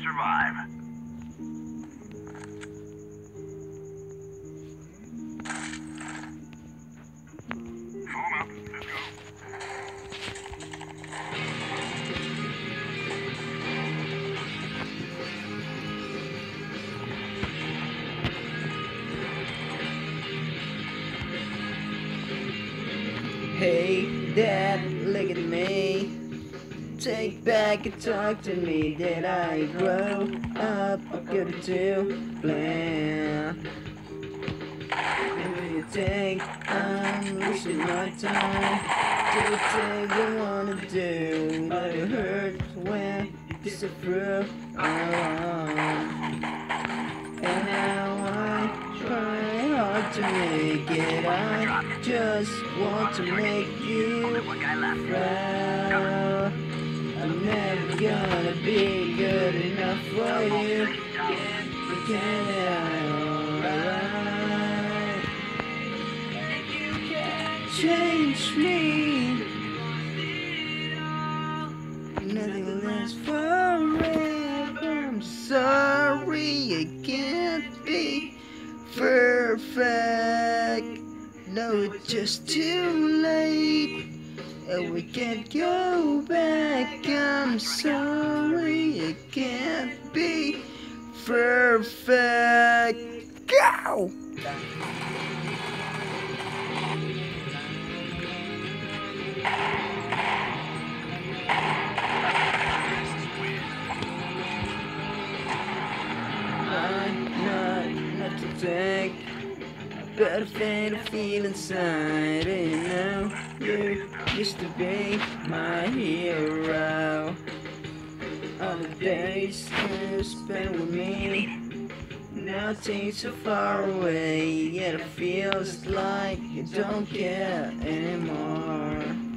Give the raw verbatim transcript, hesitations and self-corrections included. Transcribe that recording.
survive. Form up. Let's go. Hey, Dad, look at me. Take back and talk to me. Did I grow up good to plan? What do you think? I'm losing my time. Do the thing I wanna do, but it hurts when it's a fruit. And now I try hard to make it. I just want to make you proud. I'm never gonna be good enough for you. But can I alright? You can't change me. Nothing lasts forever. I'm sorry, I can't be perfect. No, it's just too late. And we can't go back. I'm sorry, I can't be perfect. Go! I'm not, not to think. But I feel, feel inside, and you know, you used to be my hero. All the days you spent with me, now seem so far away. Yet it feels like you don't care anymore.